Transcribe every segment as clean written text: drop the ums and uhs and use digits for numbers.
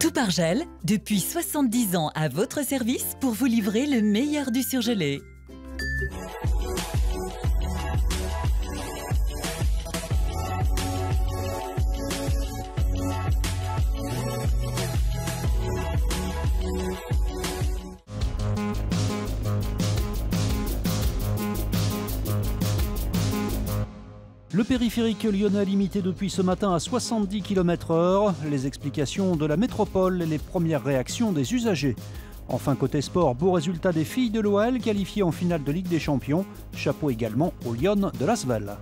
Toupargel, depuis 70 ans à votre service pour vous livrer le meilleur du surgelé. Le périphérique lyonnais limité depuis ce matin à 70 km/h. Les explications de la métropole et les premières réactions des usagers. Enfin, côté sport, beau résultat des filles de l'OL qualifiées en finale de Ligue des Champions. Chapeau également aux Lionnes de l'Asvel.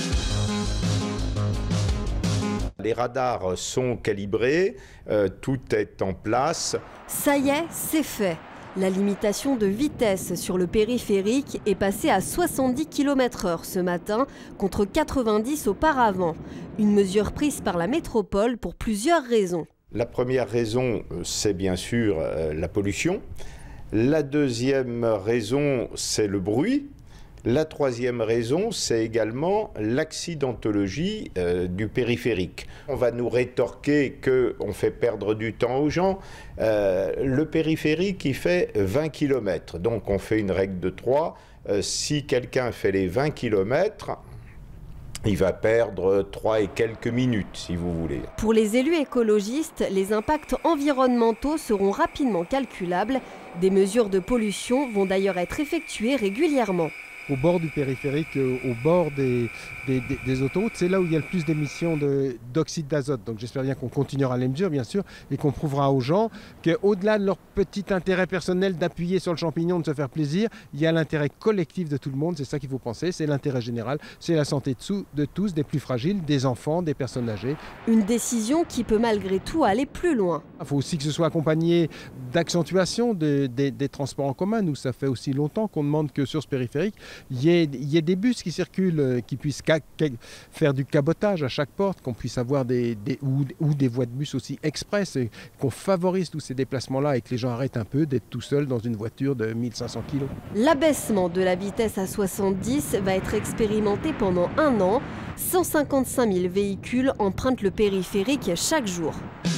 Les radars sont calibrés, tout est en place. Ça y est, c'est fait. La limitation de vitesse sur le périphérique est passée à 70 km/h ce matin, contre 90 auparavant. Une mesure prise par la métropole pour plusieurs raisons. La première raison, c'est bien sûr la pollution. La deuxième raison, c'est le bruit. La troisième raison, c'est également l'accidentologie du périphérique. On va nous rétorquer qu'on fait perdre du temps aux gens. Le périphérique, il fait 20 km. Donc on fait une règle de 3. Si quelqu'un fait les 20 km, il va perdre 3 et quelques minutes, si vous voulez. Pour les élus écologistes, les impacts environnementaux seront rapidement calculables. Des mesures de pollution vont d'ailleurs être effectuées régulièrement. Au bord du périphérique, au bord des autoroutes, c'est là où il y a le plus d'émissions d'oxyde d'azote. Donc j'espère bien qu'on continuera les mesures, bien sûr, et qu'on prouvera aux gens qu'au-delà de leur petit intérêt personnel d'appuyer sur le champignon, de se faire plaisir, il y a l'intérêt collectif de tout le monde, c'est ça qu'il faut penser, c'est l'intérêt général, c'est la santé de tous, des plus fragiles, des enfants, des personnes âgées. Une décision qui peut malgré tout aller plus loin. Il faut aussi que ce soit accompagné d'accentuation des transports en commun. Nous, ça fait aussi longtemps qu'on demande que sur ce périphérique, il y ait des bus qui circulent, qui puissent faire du cabotage à chaque porte, qu'on puisse avoir ou des voies de bus aussi express, et qu'on favorise tous ces déplacements-là et que les gens arrêtent un peu d'être tout seuls dans une voiture de 1500 kg. L'abaissement de la vitesse à 70 va être expérimenté pendant 1 an. 155 000 véhicules empruntent le périphérique chaque jour.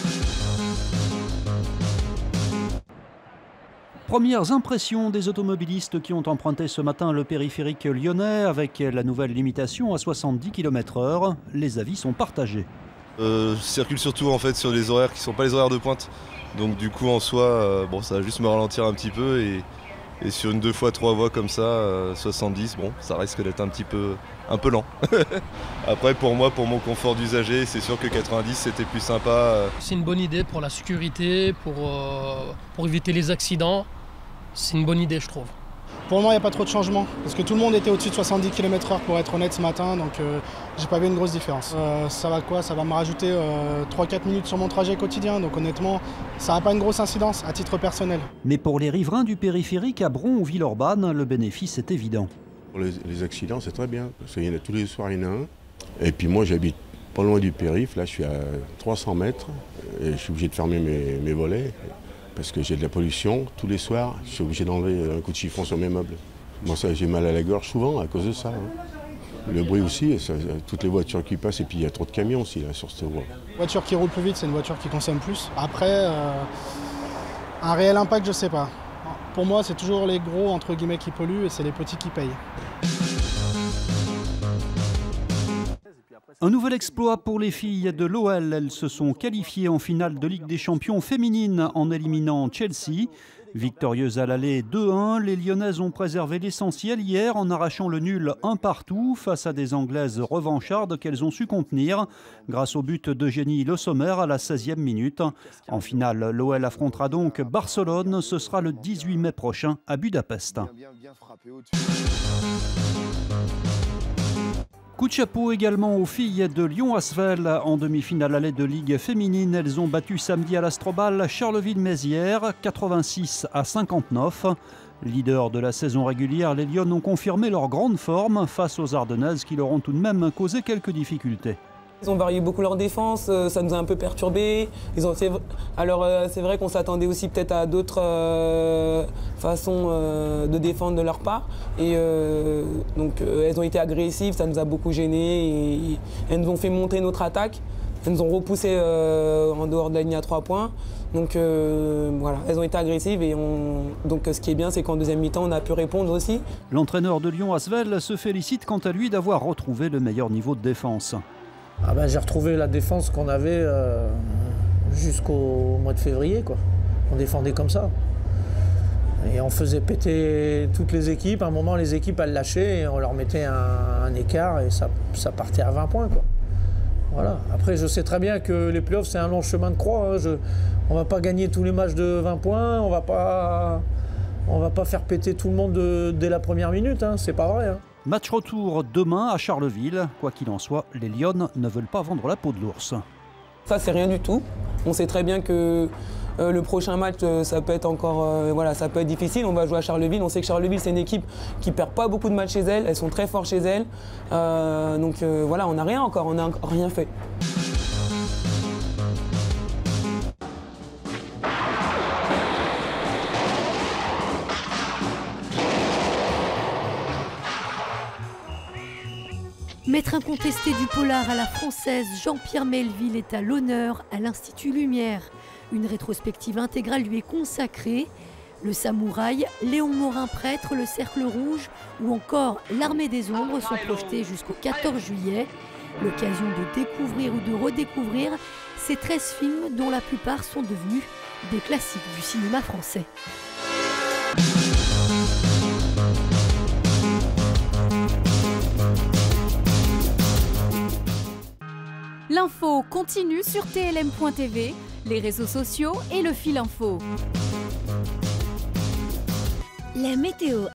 Premières impressions des automobilistes qui ont emprunté ce matin le périphérique lyonnais avec la nouvelle limitation à 70 km/h. Les avis sont partagés. Je circule surtout en fait sur les horaires qui ne sont pas les horaires de pointe. Donc du coup en soi, ça va juste me ralentir un petit peu et sur une 2 fois 3 voies comme ça, 70, ça risque d'être un peu lent. Après pour moi, pour mon confort d'usager, c'est sûr que 90 c'était plus sympa. C'est une bonne idée pour la sécurité, pour éviter les accidents. C'est une bonne idée, je trouve. Pour le moment, il n'y a pas trop de changement, parce que tout le monde était au-dessus de 70 km/h pour être honnête ce matin, donc j'ai pas vu une grosse différence. Ça va quoi? Ça va me rajouter 3-4 minutes sur mon trajet quotidien, donc honnêtement, ça n'a pas une grosse incidence à titre personnel. Mais pour les riverains du périphérique à Bron ou Villeurbanne, le bénéfice est évident. Pour les accidents, c'est très bien, parce qu'il y en a tous les soirs, il y en a un. Et puis moi, j'habite pas loin du périph', là je suis à 300 mètres, et je suis obligé de fermer mes volets. Parce que j'ai de la pollution, tous les soirs, je suis obligé d'enlever un coup de chiffon sur mes meubles. Moi, ça, j'ai mal à la gorge souvent à cause de ça. Le bruit aussi, toutes les voitures qui passent, et puis il y a trop de camions aussi là, sur cette voie. Une voiture qui roule plus vite, c'est une voiture qui consomme plus. Après, un réel impact, je sais pas. Pour moi, c'est toujours les gros, entre guillemets, qui polluent, et c'est les petits qui payent. Un nouvel exploit pour les filles de l'OL. Elles se sont qualifiées en finale de Ligue des Champions féminine en éliminant Chelsea. Victorieuses à l'aller 2-1, les Lyonnaises ont préservé l'essentiel hier en arrachant le nul 1-partout face à des Anglaises revanchardes qu'elles ont su contenir grâce au but d'Eugénie Le Sommer à la 16e minute. En finale, l'OL affrontera donc Barcelone. Ce sera le 18 mai prochain à Budapest. Coup de chapeau également aux filles de Lyon-Asvel. En demi-finale allée de Ligue féminine, elles ont battu samedi à l'Astrobal Charleville-Mézières, 86-59. Leader de la saison régulière, les Lyonnes ont confirmé leur grande forme face aux Ardennaises qui leur ont tout de même causé quelques difficultés. Ils ont varié beaucoup leur défense, ça nous a un peu perturbés. Alors c'est vrai qu'on s'attendait aussi peut-être à d'autres façons de défendre de leur part. Et donc elles ont été agressives, ça nous a beaucoup gênés et elles nous ont fait monter notre attaque. Elles nous ont repoussé en dehors de la ligne à 3 points. Donc voilà, elles ont été agressives et donc ce qui est bien, c'est qu'en deuxième mi-temps, on a pu répondre aussi. L'entraîneur de Lyon, Asvel, se félicite quant à lui d'avoir retrouvé le meilleur niveau de défense. Ah ben, j'ai retrouvé la défense qu'on avait jusqu'au mois de février, quoi. On défendait comme ça. Et on faisait péter toutes les équipes. À un moment, les équipes, elles lâchaient et on leur mettait un écart et ça partait à 20 points, quoi. Voilà. Après, je sais très bien que les playoffs, c'est un long chemin de croix. Hein. On ne va pas gagner tous les matchs de 20 points. On va pas faire péter tout le monde dès la première minute. Hein. C'est pas vrai. Hein. Match retour demain à Charleville. Quoi qu'il en soit, les Lyonnes ne veulent pas vendre la peau de l'ours. Ça, c'est rien du tout. On sait très bien que le prochain match, ça peut être encore, ça peut être difficile. On va jouer à Charleville. On sait que Charleville, c'est une équipe qui perd pas beaucoup de matchs chez elle. Elles sont très fortes chez elles. Voilà, on n'a rien encore. On n'a encore rien fait. Maître incontesté du polar à la française, Jean-Pierre Melville est à l'honneur à l'Institut Lumière. Une rétrospective intégrale lui est consacrée. Le Samouraï, Léon Morin prêtre, Le Cercle Rouge ou encore L'Armée des Ombres sont projetés jusqu'au 14 juillet. L'occasion de découvrir ou de redécouvrir ces 13 films dont la plupart sont devenus des classiques du cinéma français. L'info continue sur TLM.tv, les réseaux sociaux et le fil info. La météo